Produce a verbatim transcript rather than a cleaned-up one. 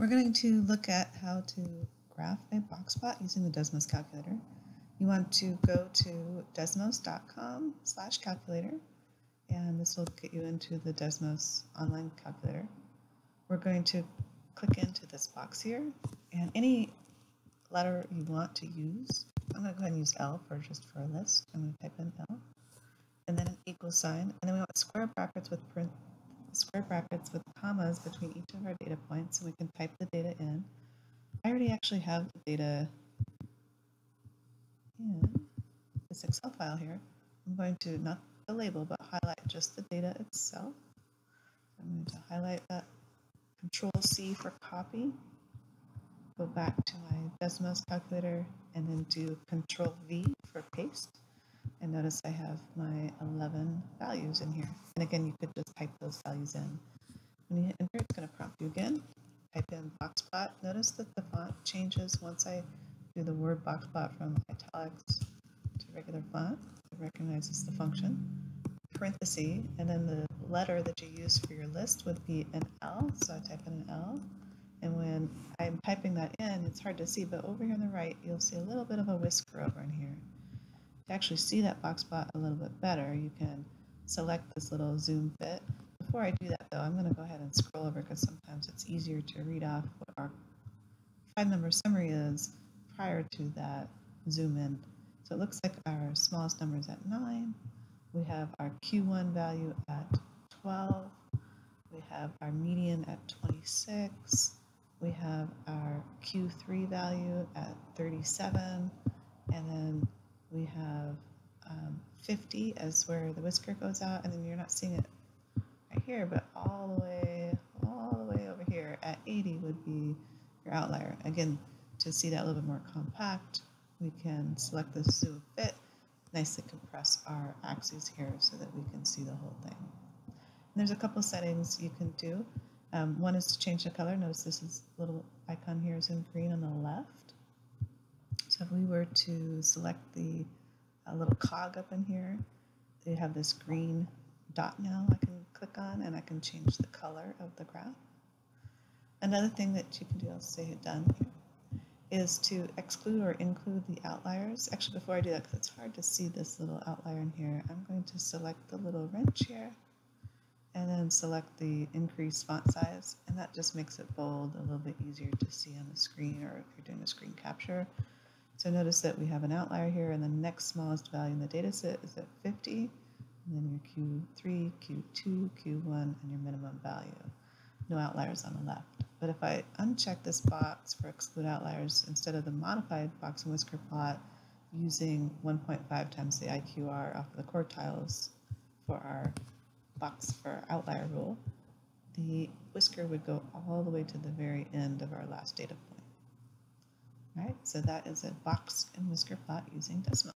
We're going to look at how to graph a box plot using the Desmos calculator. You want to go to desmos.com slash calculator, and this will get you into the Desmos online calculator. We're going to click into this box here, and any letter you want to use, I'm going to go ahead and use L for just for a list. I'm going to type in L, and then an equal sign, and then we want square brackets with print square brackets with commas between each of our data points, so we can type the data in. I already actually have the data in this Excel file here. I'm going to, not the label, but highlight just the data itself. I'm going to highlight that, Control C for copy, go back to my Desmos calculator, and then do Control V for paste. And notice I have my eleven values in here. And again, you could just type those values in. When you hit enter, it's going to prompt you again. Type in boxplot. Notice that the font changes once I do the word boxplot from italics to regular font. It recognizes the function. Parenthesis, and then the letter that you use for your list would be an L. So I type in an L. And when I'm typing that in, it's hard to see, but over here on the right, you'll see a little bit of a whisker over in here. To actually see that box plot a little bit better, you can select this little zoom fit. Before I do that though, I'm going to go ahead and scroll over because sometimes it's easier to read off what our five number summary is prior to that zoom in. So it looks like our smallest number is at nine. We have our Q one value at twelve. We have our median at twenty-six. We have our Q three value at thirty-seven. And then we have um, fifty as where the whisker goes out, and then you're not seeing it right here, but all the way, all the way over here at eighty would be your outlier. Again, to see that a little bit more compact, we can select the zoom fit, nicely compress our axes here so that we can see the whole thing. And there's a couple settings you can do. Um, one is to change the color. Notice this is little icon here is in green on the left. So if we were to select the uh, little cog up in here, you have this green dot now I can click on, and I can change the color of the graph. Another thing that you can do, I'll say hit done here, is to exclude or include the outliers. Actually, before I do that, because it's hard to see this little outlier in here, I'm going to select the little wrench here, and then select the increase font size, and that just makes it bold, a little bit easier to see on the screen, or if you're doing a screen capture. So notice that we have an outlier here, and the next smallest value in the data set is at fifty, and then your Q three, Q two, Q one, and your minimum value. No outliers on the left. But if I uncheck this box for exclude outliers, instead of the modified box and whisker plot using one point five times the I Q R off of the quartiles for our box for our outlier rule, the whisker would go all the way to the very end of our last data point. All right, so that is a box and whisker plot using Desmos.